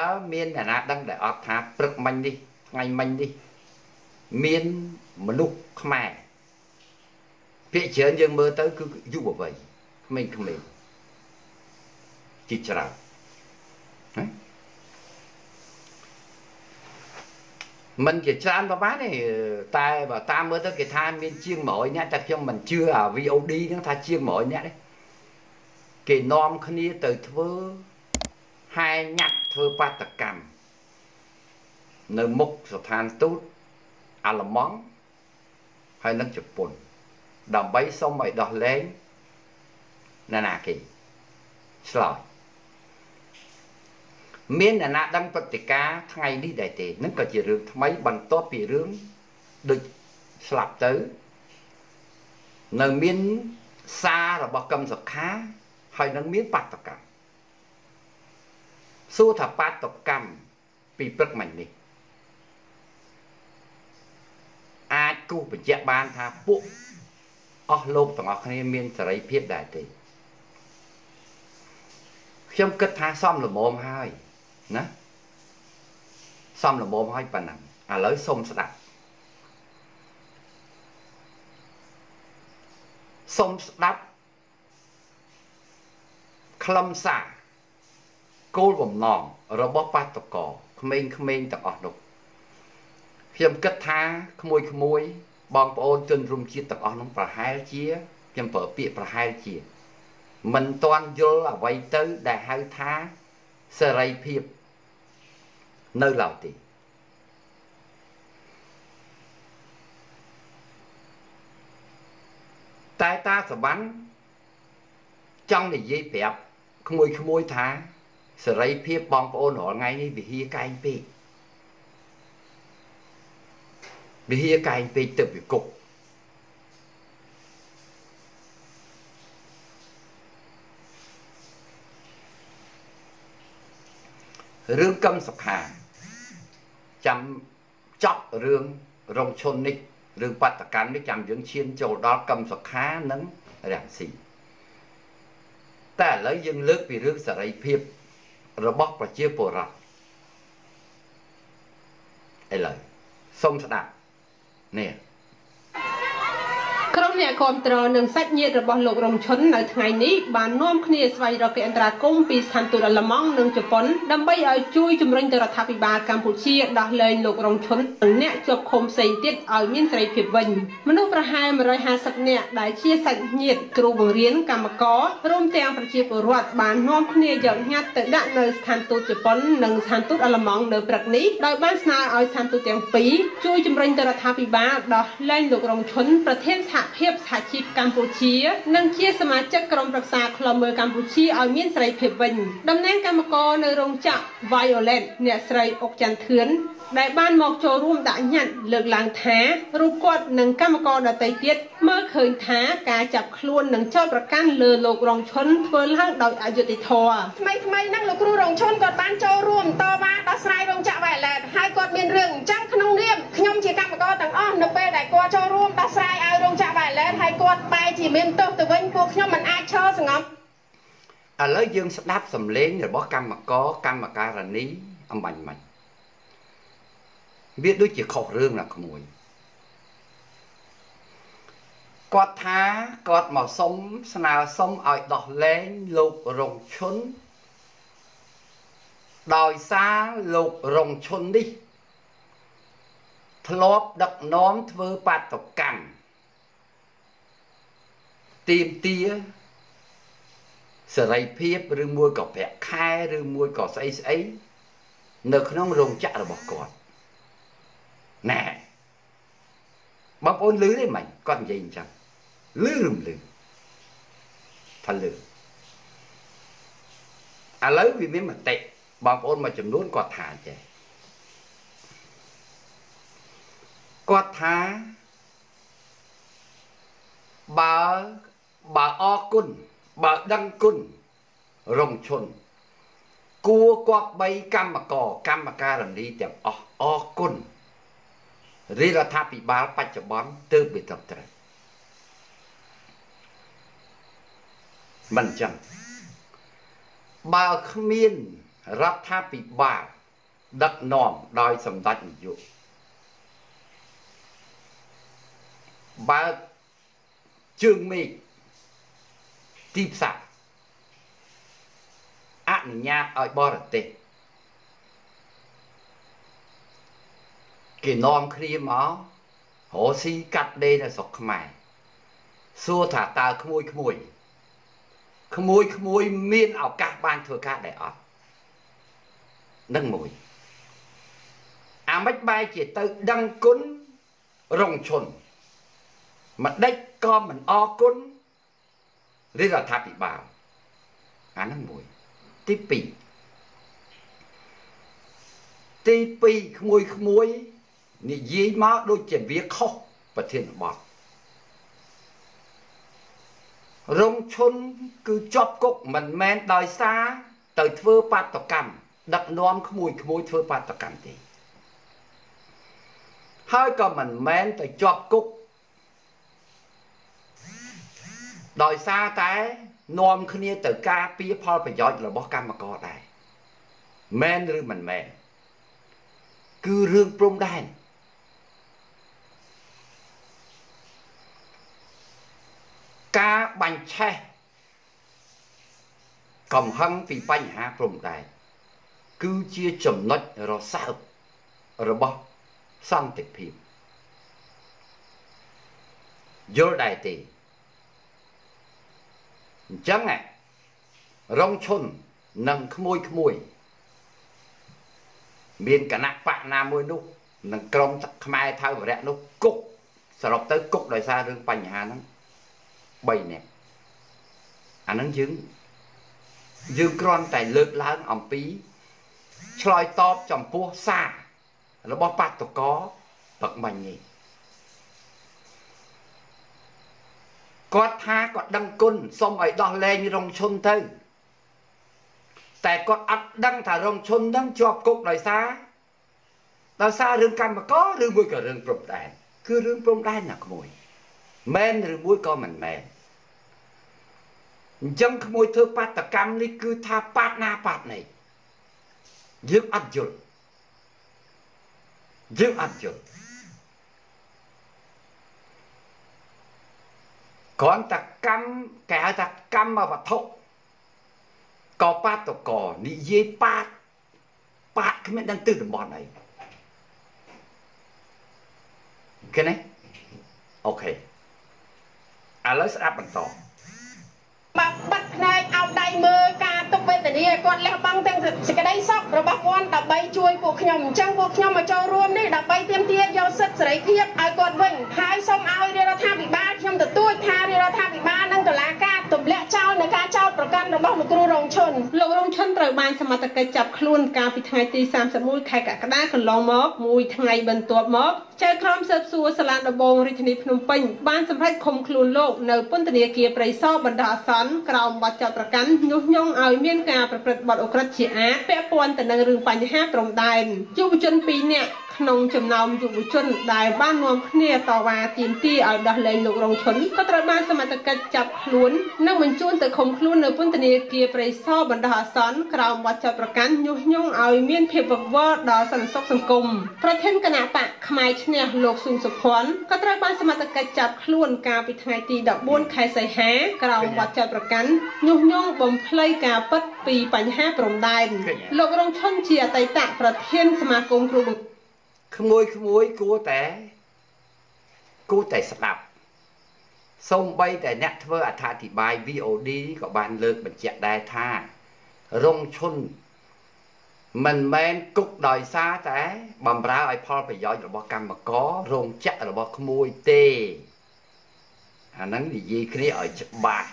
បើមានអ្នកណាដឹងដែលអត់ថាព្រឹកមិញនេះថ្ងៃមិញនេះមានមនុស្សខ្មែរភាគច្រើនយើងមើលទៅគឺយុវវ័យក្មេងៗជាច្រើនមិនជាច្រើនប្រហែលទេតែបើតាមមើលទៅគេថាមានជាង100នាក់តែខ្ញុំមិនជឿអា VOD ហ្នឹងថាជាង100នាក់ទេគេនាំគ្នាទៅធ្វើហែញ៉ាត់ធ្វើបាតកម្មនៅមុខស្ថានទូតអាល្លឺម៉ង់ហើយនិងជប៉ុនដើម្បីសុំឲ្យដោះលែងណាគេឆ្លើយមានអ្នកណាដឹងព្រឹត្តិការណ៍ថ្ងៃនេះដែរទេនឹងក៏ជារឿងថ្មីបន្ទាប់ពីរឿងដូចស្លាប់ទៅនៅមានសាររបស់កឹមសុខាហើយនឹងមានបាតកម្មសួរថាបាតកម្មពីព្រឹកមិញនេះអាចគូសបញ្ជាក់បានថាពួកអស់លោកទាំងអស់គ្នាមានសេរីភាពដែរទេខ្ញុំគិតថាសមល្មមហើយណាសមល្មមហើយប៉ុណ្ណឹងឥឡូវសូមស្ដាប់ខ្លឹមសារគោលបំណងរបស់បាតុករក្មេងៗទាំងអស់នោះខ្ញុំគិតថាក្មួយបងប្អូនជនរួមជាតិទាំងអស់នោះប្រហែលជាខ្ញុំប្រើពាក្យប្រហែលជាមិនទាន់យល់អ្វីទៅដែលហៅថាសេរីភាពនៅឡើយទេតែតាសវណ្ណចង់និយាយប្រាប់ក្មួយថាសេរីភាពបងប្អូនរាល់ថ្ងៃនេះវិហារកែងពេកទៅពីគុករឿងកឹមសុខាចាំចប់រឿងរងឈុននេះរឿងបាតកម្មនេះចាំយើងឈានចូលដល់កឹមសុខានិងរាំងស៊ីតែឥឡូវយើងលើកពីរឿងសេរីភាពរបស់ប្រជាពលរដ្ឋឥឡូវសូមស្ដាប់នេះ ក្រុមអ្នកគាំទ្រនិងសាច់ញាតិរបស់លោករងឈុននៅថ្ងៃនេះបាននាំគ្នាស្វែងរកកិច្ចអន្តរាគមន៍ពីស្ថានទូតអាល្លឺម៉ង់និងជប៉ុនដើម្បីឲ្យជួយជំរុញទៅរដ្ឋាភិបាលកម្ពុជាដោះលែងលោករងឈុននិងអ្នកជាប់ឃុំផ្សេងទៀតឲ្យមានសេរីភាពវិញមនុស្សប្រហែល150នាក់ដែលជាសាច់ញាតិគ្រូបង្រៀនកម្មកររួមទាំងប្រជាពលរដ្ឋបាននាំគ្នាយកញត្តិទៅដាក់នៅស្ថានទូតជប៉ុននិងស្ថានទូតអាល្លឺម៉ង់នៅព្រឹកនេះដោយបានស្នើឲ្យស្ថានទូតទាំងពីរជួយជំរុញទៅរដ្ឋាភិបាលដោះលែងលោករងឈុនប្រធានសហភាពសហជីពកម្ពុជានិងជាសមាជិកក្រុមប្រឹក្សាឃ្លាំមើលកម្ពុជាឲ្យមានសេរីភាពវិញតំណាងកម្មករនៅរោងចក្រ Violet អ្នកស្រីអុកច័ន្ទធឿនដែលបានមកចូលរួមដាក់ញត្តិលើកឡើងថារូបគាត់និងកម្មករដទៃទៀតមើលឃើញថាការចាប់ខ្លួននិងចោទប្រកាន់លើលោករងឈុនធ្វើឡើងដោយអយុត្តិធម៌ថ្មីហ្នឹងលោកគ្រូរងឈុនគាត់បានចូលរួមតវ៉ាដោះស្រាយរោងចក្រ Violet ហើយគាត់មានរឿងអញ្ចឹងក្នុងនាមខ្ញុំជាកម្មករទាំងអស់នៅពេលដែលគាត់ចូលរួមដោះស្រាយឲ្យរោងចក្រ Violet ហើយគាត់បែរជាមានទោសទៅវិញពួកខ្ញុំមិនអាចឈរសង្ងំឥឡូវយើងស្ដាប់សម្លេងរបស់កម្មការនីអំបញ្ញមិញវាដូចជាខុសរឿងណាក្មួយគាត់ថាគាត់មកស្នើសុំឲ្យដោះលែងលោករងឈុនដោយសារលោករងឈុននេះធ្លាប់ដឹកនាំធ្វើបាតុកម្មទាមទារសេរីភាពឬមួយក៏ប្រាក់ខែឬមួយក៏ស្អីនៅក្នុងរោងចក្ររបស់គាត់ណែបងប្អូនឮទេមិនគាត់និយាយអញ្ចឹងឮឬមិនឮថាឮឥឡូវវាមានមតិបងប្អូនមួយចំនួនគាត់ថាចេះគាត់ថាបើអរគុណបើដឹងគុណរងឈុនគួរគប្បីកម្មការនីទាំងអស់អរគុណរដ្ឋាភិបាលបច្ចុប្បន្នទើបវាត្រូវមិនចឹងបើគ្មានរដ្ឋាភិបាល đất nòm đòi sầm tách dụ ba chương mi tiếp sạc ăn nhạt ở bờ tây cái nòm kia máu hồ si cắt đây là sọc mày xua thả ta khmui miên ảo các ban thừa các đại ớt nâng mùi mách bay chỉ tới đăng cún rồng chuồn mà đếch con mình o cún lý là tháp bị bảo nâng mùi tí pì khmui nị dí má đôi chỉ viết khóc và thiên bọt rồng chuồn cứ chóp cục mình men đòi xa tới thưa bát tộc cầm đặt nóm khmui thưa bát tộc cầm thì hơi còn mình men tới chóp cục đòi xa cái nóm khnia từ ca pía phò phải giỏi là bó cam mà có đây men rư mình men cứ rương prom đan ca bánh che còn hăng vì bánh hạ prom đan cứ chia chấm nốt rồi sao rồi bỏ xong tịch phim vô đại tỷ chẳng ạ rong chôn nâng khmui miền cả nạc bạc nam môi nút nâng krong khmai thao và rẽ nút cục sờ lọc tới cục đời xa rương bánh hạ nâng bay nè nâng dương kron tại lược lãng ẩm pí chloi top trong pua xa nó bó bát tổ có bậc mạnh nhỉ có tha có đăng côn xong ấy đo lên như rồng chôn tư tại có ắt đăng thả rồng chôn đăng chọc cục đời xa rừng cam mà có rừng mùi cả rừng prom đàn cứ rừng prom đàn là mùi men rừng mùi có mình men dân mùi thơ bát tà cam đi cứ tha bát na bát này dương ăn chuột còn ta căm kẻ ta căm mà vật thục có bát tổ cỏ đi dây bát cái mình đang tư được bọn này cái này ok lấy sẽ áp bằng tỏ bắt này ao đầy mơ ca tục về từ đi con leo băng tên sự cái đây sóc rồi bác con đập bay chui buộc nhom trăng buộc nhom mà cho luôn đi đập bay tiêm tia do sứt sấy thiệp ai còn vinh hai xong ao đi ra tha bị ba nhom từ tôi tha đi ra tha bị ba nâng từ lá ca tụm lẹ trao này ca traoประกันrồi bác một cua rồng chôn lồng rồng chôn trời banสมัติกจับคลุนกาพิทัยตี31ខែកក្កដាកន្លងមកមួយថ្ងៃបន្ទាប់មកចៅក្រមស៊ើបសួរសាលាដំបងរាជធានីភ្នំពេញបានសម្រេចឃុំខ្លួនលោកនៅពន្ធនាគារព្រៃសរបណ្ដោះអាសន្នក្រោមបទចោទប្រកាន់ញុះញង់ឲ្យមានការប្រព្រឹត្តបទឧក្រិដ្ឋជាអាតពាក់ព័ន្ធទៅនឹងរឿងបញ្ហាព្រំដែនយុវជន2នាក់ក្នុងចំណោមយុវជនដែលបាននាំគ្នាតវ៉ាទាមទារឲ្យដោះលែងលោករងឈុនក៏ត្រូវបានសមត្ថកិច្ចចាប់ខ្លួននិងបញ្ជូនទៅឃុំខ្លួននៅពន្ធនាគារព្រៃសរបណ្ដោះអាសន្នក្រោមបទចោទប្រកាន់ញុះញង់ឲ្យមានភាពវឹកវរដល់សន្តិសុខសង្គមប្រធានគណៈបកផ្នែកឈ្នះលោកស៊ុំសុភ័ណ្ឌក៏ត្រូវបានសមត្ថកិច្ចចាប់ខ្លួនកាលពីថ្ងៃទី14ខែសីហាក្រោមបទចោទប្រកាន់ញុះញង់បំភ្លៃការពិតពីបញ្ហាព្រំដែនលោករងឈុនជាអតីតប្រធានសមាគមគ្រូបង្ขโมยគួរតែស្ដាប់សូម្បីតែអ្នកធ្វើអត្ថាធិប្បាយ VOD ក៏បានលើកបញ្ជាក់ដែរថារងឈុនមិនមែនគុកដោយសារតែបំរើឲ្យផលប្រយោជន៍របស់កម្មកររោងចក្ររបស់ក្មួយទេអាហ្នឹងនិយាយគ្នាឲ្យច្បាស់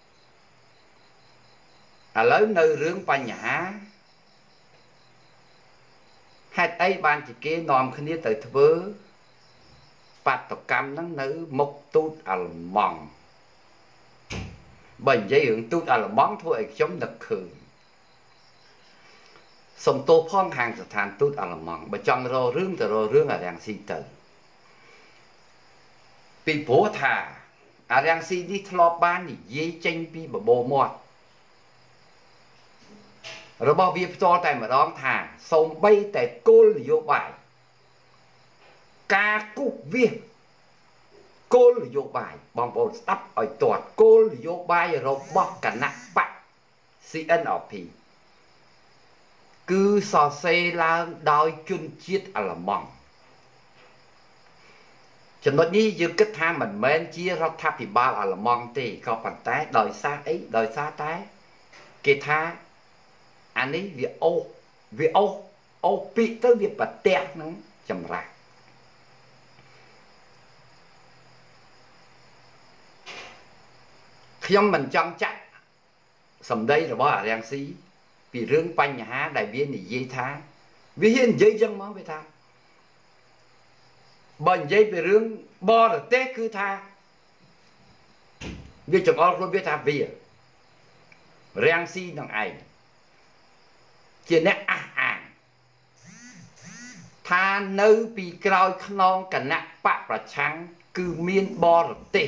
ឥឡូវនៅរឿងបញ្ហាហេតុអីបានជាគេនាំគ្នាទៅធ្វើបាតុកម្មហ្នឹងនៅមុខទូតអាល្លឺម៉ង់បើនិយាយរឿងទូតអាល្លឺម៉ង់ធ្វើឲ្យខ្ញុំនឹកឃើញសំទោសផងខាងស្ថានទូតអាល្លឺម៉ង់បើចង់រករឿងទៅរករឿងអារាំងស៊ីទៅពីព្រោះថាអារាំងស៊ីនេះធ្លាប់បាននិយាយចេញពីបបោមាត់របស់វាផ្ទាល់តែម្ដងថាសូម្បីតែគោលនយោបាយការគូសវាសគោលនយោបាយបងប្អូនស្ដាប់ឲ្យទាត់គោលនយោបាយរបស់គណៈបក CNRP គឺសរសេរឡើងដោយជនជាតិអាល្លឺម៉ង់ចំណុចនេះយើងគិតថាមិនមែនជារដ្ឋាភិបាលអាល្លឺម៉ង់ទេក៏ប៉ុន្តែដោយសារអីដោយសារតែគេថាអានេះវាអូសពីទៅវាប្រទះនឹងចម្រាស់ខ្ញុំមិនចង់ចាក់សម្ដីរបស់អារាំងស៊ីពីរឿងបញ្ហាដែលវានិយាយថាវាហ៊ាននិយាយចឹងមកវាថាបើនិយាយពីរឿងបរទេសគឺថាវាចង្អុលខ្លួនវាថាវារាំងស៊ីនឹងឯងជាអ្នកអះអាងថានៅពីក្រោយខ្នងគណៈបកប្រឆាំងគឺមានបរទេស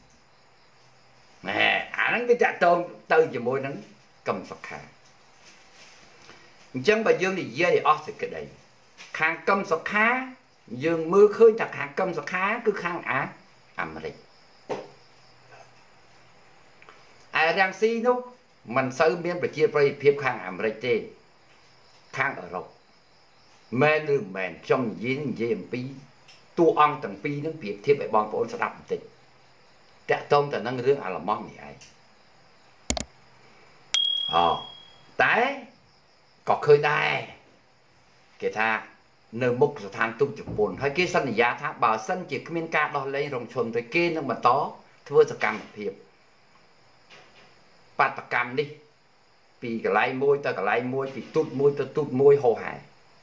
អាហ្នឹងវាតាក់ទងទៅជាមួយនឹងកឹមសុខាអញ្ចឹងបើយើងនិយាយអស់សេចក្តីខាងកឹមសុខាយើងមើលឃើញថាខាងកឹមសុខាគឺខាងអាមេរិកឯរាំងស៊ីនោះមិនសូវមានប្រជាប្រិយភាពខាងអាមេរិកទេខាងអឺរ៉ុបមែនឬមិនមែនខ្ញុំនិយាយអំពីតួអង្គទាំងពីរនឹងប្រៀបធៀបឲ្យបងប្អូនស្ដាប់បន្តិចតាក់ទងទៅនឹងរឿងអាល្លឺម៉ង់នេះឯងតែក៏ឃើញដែរគេថានៅមុខស្ថានទូតជប៉ុនហើយគេសន្យាថាបើសិនជាគ្មានការដោះលែងរងឈុនទេគេនឹងបន្តធ្វើសកម្មភាពបាតកម្មនេះពីកន្លែងមួយទៅកន្លែងមួយពីទូតមួយទៅទូតមួយហោហែ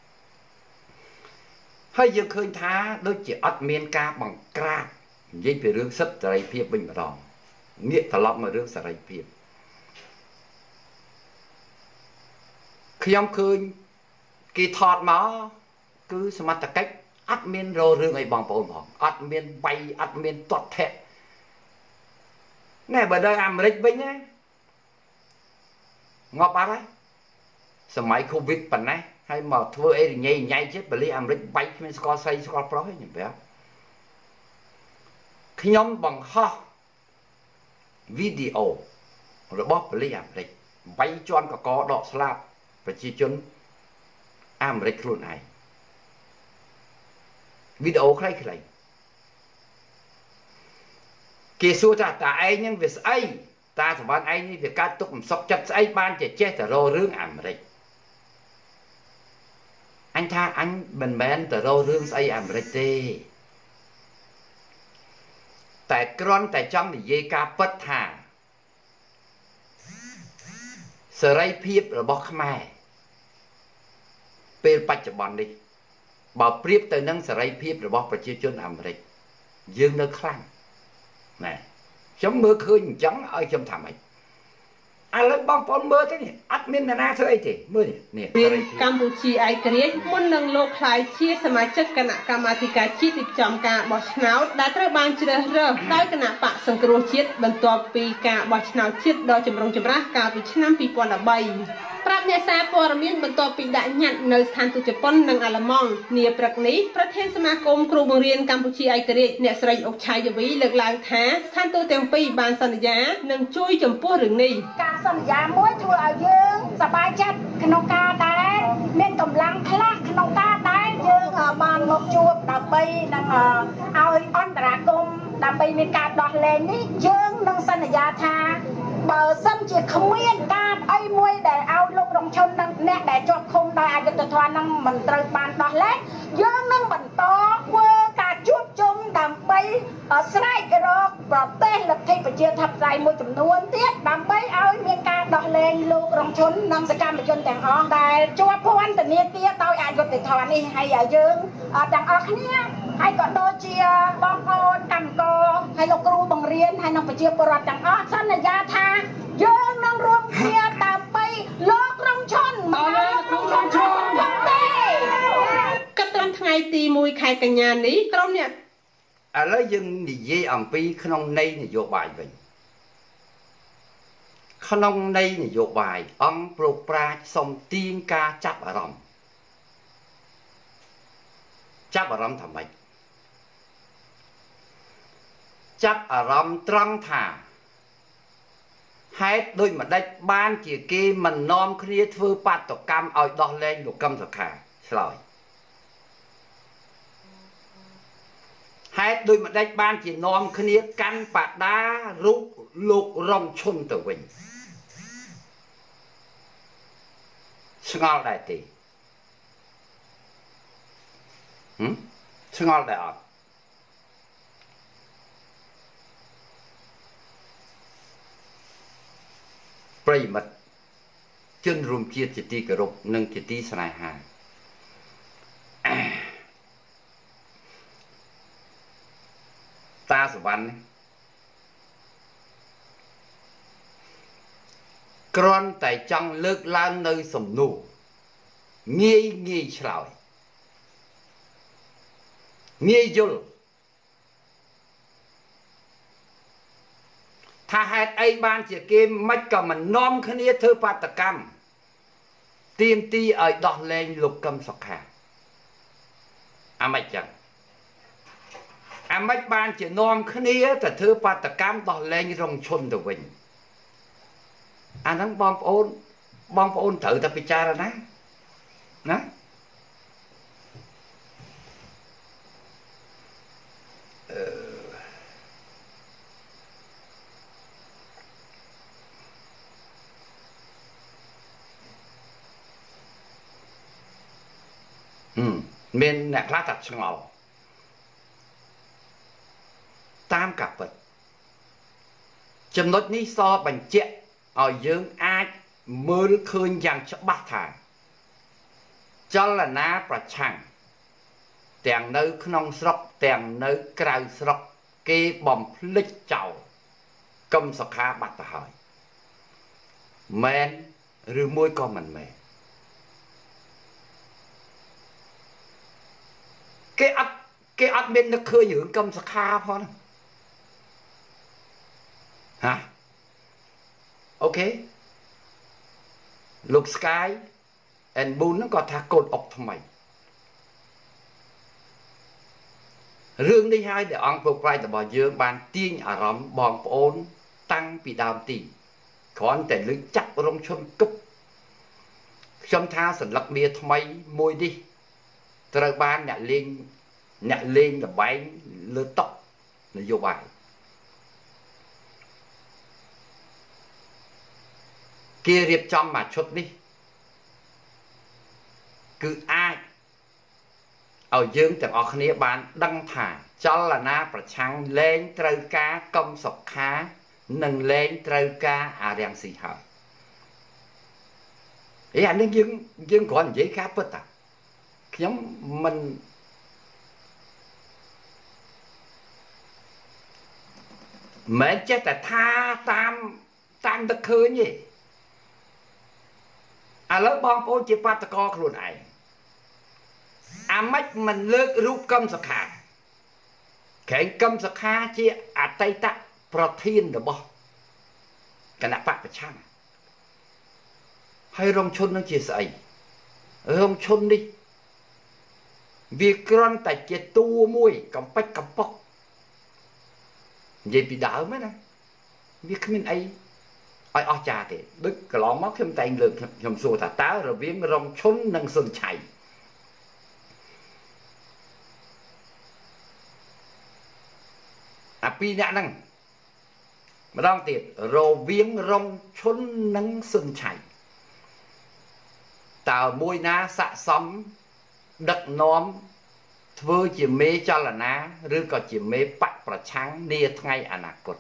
ហើយយើងឃើញថាដូចជាអត់មានការបង្ក្រាបនិយាយពីរឿងសិទ្ធិសេរីភាពវិញម្ដងងាកត្រឡប់មករឿងសេរីភាពខ្ញុំឃើញគេថតមកគឺសមត្ថកិច្ចអត់មានររឿងអីបងប្អូនផងអត់មានបៃអត់មានតតធៈណែបើដល់អាមេរិកវិញណាងាប់អត់ហើយសម័យកូវីដប៉ុណ្ណេះហើយមកធ្វើអីរញ៉ៃញ៉ៃចិត្តបលិអាមេរិកបៃគ្មានស្គាល់ស្រីស្គាល់ប្រុសទេខ្ញុំប្រាប់ខ្ញុំបង្ហោះវីដេអូរបស់ប៉ូលីសអាមេរិកបៃជាន់កកដកស្លាប់ប្រជាជនអាមេរិកខ្លួនឯងវីដេអូខ្លីៗគេសួរថាតើឯងហ្នឹងវាស្អីតាសវណ្ណឯងនេះវាកើតទុកមិនសុខចិត្តស្អីបានជាចេះតែរករឿងអាមេរិកអញថាអញមិនមែនតែរករឿងស្អីអាមេរិកទេតែគ្រាន់តែចង់និយាយការពិតថាសេរីភាពរបស់ខ្មែរពេលបច្ចុប្បន្ននេះបើប្រៀបទៅនឹងសេរីភាពរបស់ប្រជាជនអាមេរិកយើងនៅខ្លាំងណែខ្ញុំមើលឃើញអញ្ចឹងឲ្យខ្ញុំថាម៉េចឥឡូវបងប្អូនមើលទៅនេះអត់មានអ្នកណាធ្វើអីទេមើលនេះកម្ពុជាឯករាជ្យមុននឹងលោកខ្លាយជាសមាជិកគណៈកម្មាធិការជាតិរៀបចំការបោះឆ្នោតដែលត្រូវបានជ្រើសរើសដោយគណៈបកសង្គ្រោះជាតិបន្ទាប់ពីការបោះឆ្នោតជាតិដ៏ចម្រុងចម្រាសកាលពីឆ្នាំ2013ប្រាប់អ្នកសារព័ត៌មានបន្ទាប់ពីដាក់ញត្តិនៅស្ថានទូតជប៉ុននិងអាល្លឺម៉ង់នាព្រឹកនេះប្រធានសមាគមគ្រូបង្រៀនកម្ពុជាឯករាជ្យអ្នកស្រីអុកឆៃយវីលើកឡើងថាស្ថានទូតទាំងពីរបានសន្យានឹងជួយចំពោះរឿងនេះការសន្យាមួយធ្វើឲ្យយើងសប្បាយចិត្តក្នុងការដែលមានកម្លាំងខ្លះក្នុងការដែលយើងបានមកជួបដើម្បីនឹងឲ្យអន្តរាគមន៍ដើម្បីមានការដោះលែងនេះយើងនឹងសន្យាថាបើសិនជាគ្មានការអីមួយដែលឲ្យលោករងឈុននិងអ្នកដែលជាប់ឃុំដោយអយុត្តិធម៌នឹងមិនត្រូវបានដោះលែងយើងនឹងបន្តធ្វើការជួបជុំដើម្បីស្រែករកប្រទេសលទ្ធិប្រជាធិបតេយ្យមួយចំនួនទៀតដើម្បីឲ្យមានការដោះលែងលោករងឈុននិងសកម្មជនទាំងអស់ដែលជាប់ពន្ធនាគារដោយអយុត្តិធម៌នេះហើយយើងទាំងអស់គ្នាហើយក៏ដូចជាបងប្អូនកម្មករហើយលោកគ្រូបង្រៀនហើយនិងប្រជាពលរដ្ឋទាំងអស់សន្យាថាយើងនឹងរួមគ្នាដើម្បីលោករងឈុនគិតត្រឹមថ្ងៃទី1ខែកញ្ញានេះក្រុមអ្នកឥឡូវយើងនិយាយអំពីក្នុងន័យនយោបាយវិញក្នុងនៃនយោបាយអង្គប្រប្រាជ្ញសុំទាញការចាប់អារម្មណ៍ចាប់អារម្មណ៍ថាម៉េចចាប់អារម្មណ៍ត្រង់ថាហេតុដូចម្ដេចបានជាគេមិននាំគ្នាធ្វើបាតុកម្មឲ្យដោះលែងលោកកឹមសុខាឆ្លើយហេតុដូចម្ដេចបានជានាំគ្នាកាន់បដារូបលោករងឈុនទៅវិញឆ្ងល់ដែរទេឆ្ងល់ដែរអត់ប្រិមិត្តជនរួមជាតិជាទីគោរពនិងជាទីស្នេហាតាសវណ្ណគ្រាន់តែចង់លើកឡើងនៅសំណួរងាយឆ្លើយងាយយល់ថាហេតុអីបានជាគេមិនក៏មិននាំគ្នាធ្វើបាតកម្មទាមទារឲ្យដោះលែងលោកកឹមសុខាអាម៉េចចឹងអាម៉េចបានជានាំគ្នាទៅធ្វើបាតកម្មដោះលែងរងឈុនទៅវិញអាហ្នឹងបងប្អូនត្រូវតែពិចារណាណាមានអ្នកខ្លះតែឆ្ងល់តាមការពិតចំណុចនេះសបញ្ជាក់ឲ្យយើងអាចមើលឃើញយ៉ាងច្បាស់ថាចលនាប្រឆាំងទាំងនៅក្នុងស្រុកទាំងនៅក្រៅស្រុកគេបំភ្លេចចោលកឹមសុខាបាត់ទៅហើយមែនឬមួយក៏មិនមែនគេអត់មាននឹកឃើញរឿងកឹមសុខាផងហាអូខេលោក Sky and Boon ហ្នឹងក៏ថាកូនអុកថ្មីរឿងនេះហើយដែលអង្គប្រប្រាយរបស់យើងបានទាញអារម្មណ៍បងប្អូនតាំងពីដើមទីគ្រាន់តែលើកចាប់រងឈុនគប់ខ្ញុំថាសន្លឹកមាថ្មីមួយនេះត្រូវបានអ្នកលេងលបែងលើតុនយោបាយគេរៀបចំមកឈុតនេះគឺអាចឲ្យយើងទាំងអស់គ្នាបានដឹងថាចលនាប្រឆាំងលែងត្រូវការកឹមសុខានិងលែងត្រូវការអារាំងស៊ីហើយអានេះយើងគ្រាន់និយាយការពិតតាខ្ញុំមិនមែនចេះតែថាតាមទឹកឃើញទេឥឡូវបងប្អូនជាបាតកោខ្លួនឯងអាម៉េចមិនលើករូបកឹមសុខាក្រែងកឹមសុខាជាអតីតប្រធានរបស់គណៈបកប្រឆាំងហើយរងឈុននឹងជាស្អីរងឈុននេះវាគ្រាន់តែជាតួមួយកំពេចកំប៉ុកនិយាយពីដើមណាវាគ្មានអីឲ្យអស្ចារ្យទេដូចកន្លងមកខ្ញុំតែងលើកខ្ញុំសួរថាតើរវាងរងឈុននិងសុនឆៃអាពីរអ្នកហ្នឹងម្ដងទៀតរវាងរងឈុននិងសុនឆៃតើមួយណាស័ក្តិសមដឹកនាំធ្វើជាមេចលនាឬក៏ជាមេបកប្រឆាំងនាថ្ងៃអនាគត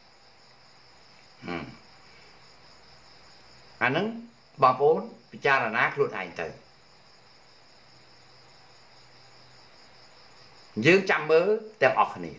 អាហ្នឹងបងប្អូនពិចារណាខ្លួនឯងទៅយើងចាំមើលទាំងអស់គ្នា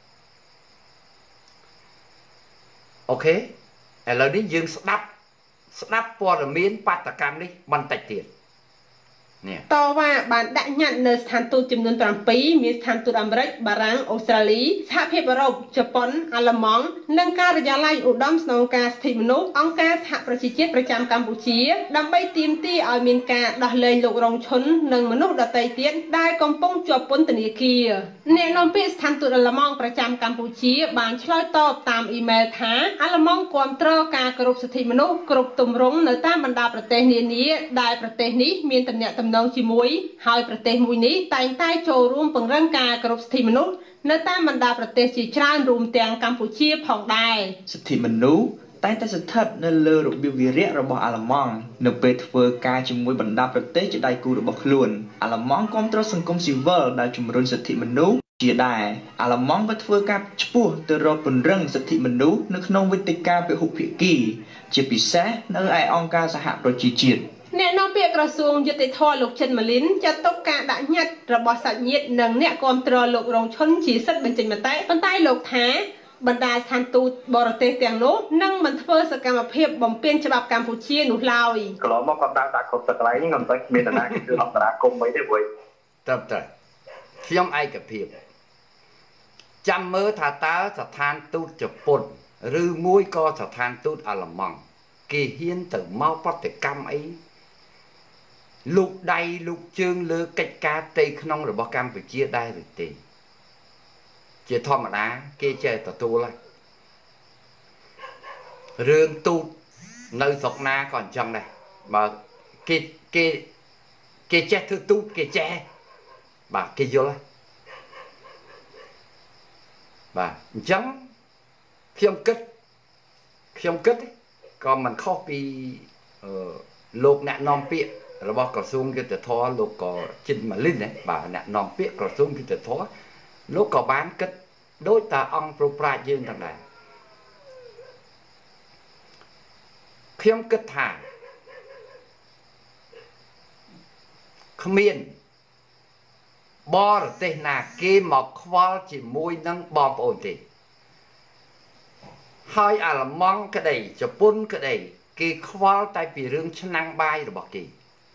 អូខេឥឡូវនេះយើងស្ដាប់ព័ត៌មានបាតកម្មនេះបន្តិចទៀតតវ៉ាបានដាក់ញត្តិនៅស្ថានទូតចំនួន7មានស្ថានទូតអាមេរិកបារាំងអូស្ត្រាលីសហភាពអឺរ៉ុបជប៉ុនអាល្លឺម៉ង់និងការិយាល័យឧត្តមស្នងការសិទ្ធិមនុស្សអង្គការសហប្រជាជាតិប្រចាំកម្ពុជាដើម្បីទាមទារឲ្យមានការដោះលែងលោករងឈុននិងមនុស្សដទៃទៀតដែលកំពុងជាប់ពន្ធនាគារអ្នកនាំពាក្យស្ថានទូតអាល្លឺម៉ង់ប្រចាំកម្ពុជាបានឆ្លើយតបតាមអ៊ីមែលថាអាល្លឺម៉ង់គាំទ្រការគោរពសិទ្ធិមនុស្សគ្រប់ទម្រង់នៅតាមបណ្ដាប្រទេសនានាដែលប្រទេសនេះមានទំនាក់ទំនងជាមួយហើយប្រទេសមួយនេះតែងតែចូលរួមពង្រឹងការគោរពសិទ្ធិមនុស្សនៅតាមបណ្ដាប្រទេសជាច្រើនរួមទាំងកម្ពុជាផងដែរសិទ្ធិមនុស្សតែងតែស្ថិតនៅលើរបៀបវារៈរបស់អាល្លឺម៉ង់នៅពេលធ្វើការជាមួយបណ្ដាប្រទេសជាដៃគូរបស់ខ្លួនអាល្លឺម៉ង់គាំទ្រសង្គមស៊ីវិលដែលជំរុញសិទ្ធិមនុស្សជាដែរអាល្លឺម៉ង់បានធ្វើការឆ្ពោះទៅរកពង្រឹងសិទ្ធិមនុស្សនៅក្នុងវេទិកាពហុភាគីជាពិសេសនៅឯអង្គការសហប្រជាជាតិអ្នកនាំពាក្យក្រសួងយុតិធម៌លោកចិនម៉ាលីនចាត់ទុកការដាក់ញត្តិរបស់សាច់ញាតិនិងអ្នកគាំទ្រលោករងឈុនជាសិទ្ធិបញ្ចេញមតិប៉ុន្តែលោកថាបណ្ដាស្ថានទូតបរទេសទាំងនោះនឹងមិនធ្វើសកម្មភាពបំពានច្បាប់កម្ពុជានោះឡើយកន្លងមកគាត់ដាក់គ្រប់ទឹកកន្លែងហ្នឹងមិនមាននរណាគេគឺអន្តរាគមន៍អីទេព្រោះត្រឹមត្រូវខ្ញុំឯកភាពចាំមើលថាតើស្ថានទូតជប៉ុនឬមួយក៏ស្ថានទូតអាល្លឺម៉ង់គេហ៊ានទៅមកប្រតិកម្មអីលោកដៃលោកជើងលើកិច្ចការផ្ទៃក្នុងរបស់កម្ពុជាដែរឬទេជាធម្មតាគេចេះទទួលហើយរឿងទូតនៅស្រុកណាក៏អញ្ចឹងដែរបើគេចេះធ្វើទូតគេចេះបាទគេយល់បាទអញ្ចឹងខ្ញុំគិតក៏មិនខុសពីលោកអ្នកនាំពាក្យរបស់ក្រសួងយុទ្ធភ័ពលោកក៏ចិនម៉ាលីនដែរបាទអ្នកនាំពាក្យក្រសួងយុទ្ធភ័ពលោកក៏បានគិតដូចតាអង្គប្រប្រាជ្ញយើងទាំងដែរខ្ញុំគិតថាគ្មានបរទេសណាគេមកខ្វល់ជាមួយនឹងបងប្អូនទេហើយអាល្លឺម៉ង់ក្តីជប៉ុនក្តីគេខ្វល់តែពីរឿងឆ្នាំងបាយរបស់គេ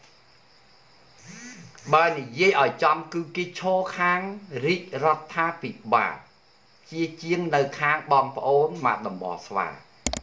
បើនិយាយឲ្យចំគឺគេឈរខាងរាជរដ្ឋាភិបាលជាងនៅខាងបងប្អូនមកតំបន់ស្វា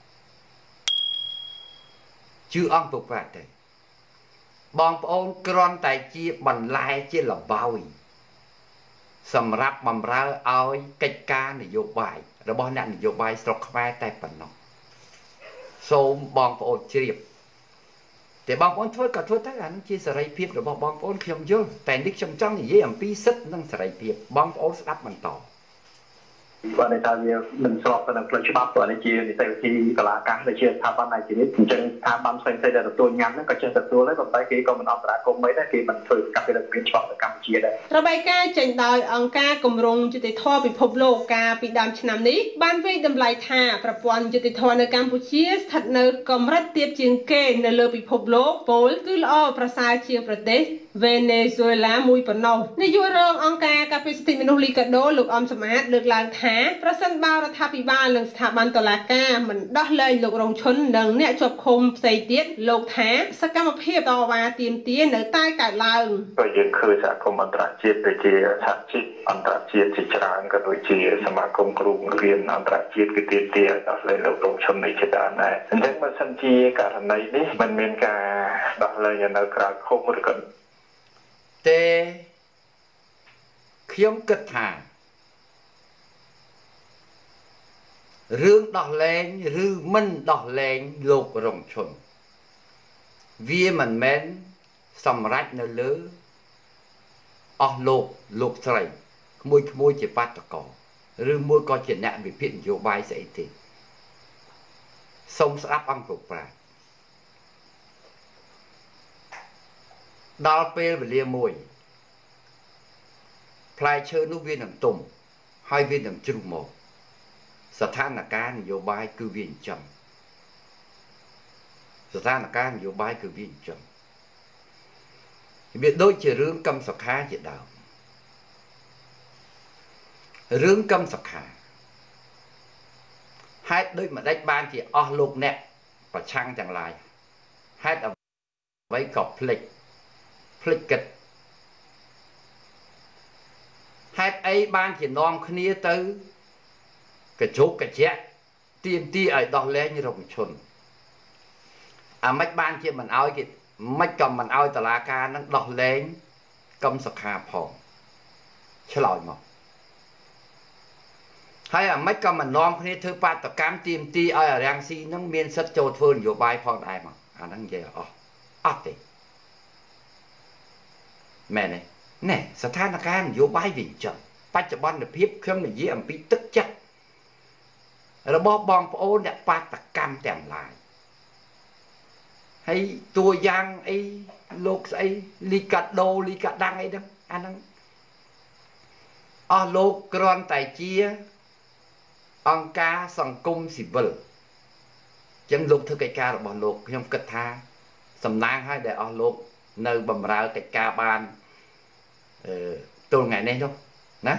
ជឿអង្គពុកប្រាក់ទេបងប្អូនគ្រាន់តែជាបន្លែជាលបោយសម្រាប់បម្រើឲ្យកិច្ចការនយោបាយរបស់អ្នកនយោបាយស្រុកខ្មែរតែប៉ុណ្ណោះសូមបងប្អូនជ្រាបតែបងប្អូនធ្វើក៏ធ្វើទៅអានេះជាសេរីភាពរបស់បងប្អូនខ្ញុំយល់តែនេះខ្ញុំចង់និយាយអំពីសិទ្ធិនិងសេរីភាពបងប្អូនស្ដាប់បន្តបាទតែថាវាមិនស្របទៅនឹងផ្លូវច្បាប់ព្រោះនេះជានីតិវិធីកលាកាសដែលជាស្ថាប័នឯកនេះអញ្ចឹងស្ថាប័នផ្សេងៗដែលទទួលញ៉ាំហ្នឹងក៏ចេះទទួលដែរប៉ុន្តែគេក៏មិនអន្តរាគមន៍អីដែរគេមិនធ្វើកាប់ពីរដ្ឋាភិបាលច្បាប់ទៅកម្ពុជាដែររបាយការណ៍ចេញដោយអង្គការគម្រោងយុតិធធម៌ពិភពលោកកាលពីដើមឆ្នាំនេះបានវិយតម្លៃថាប្រព័ន្ធយុតិធធម៌នៅកម្ពុជាស្ថិតនៅកម្រិតទាបជាងគេនៅលើពិភពលោកពលគឺល្អប្រសើរជាងប្រទេសវេណេស៊ុយឡាមួយប៉ុណ្ណោះនាយករងអង្គការការពារសិទ្ធិមនុស្សលីកាដូលោកអំសំអាតលើកឡើងថាប្រសិនបើរដ្ឋាភិបាលនិងស្ថាប័នតុលាការមិនដោះលែងលោករងឈុននិងអ្នកជាប់ឃុំផ្សេងទៀតលោកថាសកម្មភាពតវ៉ាទាមទារនៅតែកើតឡើងក៏យើងឃើញសហគមន៍អន្តរជាតិដូចជាសហជីពអន្តរជាតិជាច្រើនក៏ដូចជាសមាគមគ្រូបង្រៀនអន្តរជាតិគឺទាមទារដោះលែងលោករងឈុននេះជាដើមដែរអញ្ចឹងបើសិនជាករណីនេះមិនមានការដោះលែងនៅក្រៅឃុំឬក៏ទេខ្ញុំគិតថារឿងដោះលែងឬមិនដោះលែងលោករងឈុនវាមិនមែនសម្រេចនៅលើអស់លោកស្រីក្មួយជាបាតកោឬមួយក៏ជាអ្នកវិភាគនយោបាយស្អីទេសូមស្ដាប់អង្គពុកប្រាជ្ញដល់ពេលវេលាមួយផ្លែឈើនោះវានឹងទុំហើយវានឹងជ្រុះមកស្ថានភាពនយោបាយគឺវាអញ្ចឹងស្ថានភាពនយោបាយគឺវាអញ្ចឹងវាដូចជារឿងកឹមសុខាជាដើមរឿងកឹមសុខាហេតុដូចម្ដេចបានជាអស់លោកអ្នកប្រឆាំងទាំងឡាយហេតុអ្វីក៏ភ្លេចភ្លេចគិតហេតុអីបានជានាំគ្នាទៅកញ្ជុកកញ្ជាក់ទៀមទីឲ្យដោះលែងរងឈុនអាមិនបានជាមិនឲ្យគេមិនក៏មិនឲ្យតឡាការនឹងដោះលែងកឹមសុខាផងឆ្លើយមកហើយអាមិនក៏មិននាំគ្នាធ្វើបាតកម្មទៀមទីឲ្យអារាំងស៊ីនឹងមានសិទ្ធិចូលធ្វើនយោបាយផងដែរមកអាហ្នឹងនិយាយអត់ទេមែនទេណែស្ថានភាពនយោបាយវិញចឹងបច្ចុប្បន្នភាពខ្ញុំនិយាយអំពីទឹកចិត្តរបស់បងប្អូនអ្នកបាតកម្មទាំងឡាយហើយតួយ៉ាងអីលោកស្អីលីកាដូលីកាដាំងអីហ្នឹងអាហ្នឹងអស់លោកគ្រាន់តែជាអង្គការសង្គមស៊ីវិលចឹងលោកធ្វើកិច្ចការរបស់លោកខ្ញុំគិតថាសំណាងឲ្យដែលអស់លោកនៅបម្រើកិច្ចការបានទល់ថ្ងៃនេះនោះណា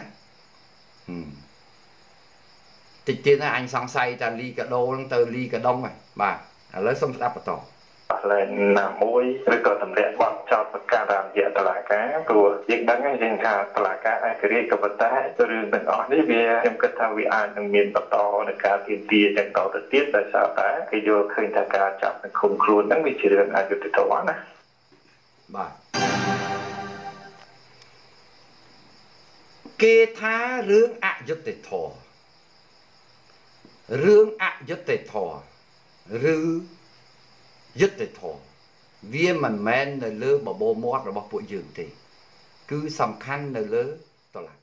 តិចទៀតណាអញសង្ស័យថាលីកាដូនឹងទៅលីកាដុងហើយបាទឥឡូវសូមស្ដាប់បន្តលែងណាមួយឬក៏តម្រាក់បទចោទប្រកាន់តាមរយៈតឡាការព្រោះយើងដឹងហើយយើងថាតឡាការឯករាជ្យក៏ប៉ុន្តែរឿងទាំងអស់នេះវាខ្ញុំគិតថាវាអាចនឹងមានបន្តនៃការទាមទារទាំងតទៅទៀតដោយសារតែគេយល់ឃើញថាការចាប់និងឃុំខ្លួនហ្នឹងវាជារឿងអយុត្តិធម៌ណាបាទគេថារឿងអយុត្តិធម៌រឿងអយុត្តិធម៌ឬយុត្តិធម៌វាមិនមែននៅលើបបោមាត់របស់ពួកយើងទេគឺសំខាន់នៅលើតុលា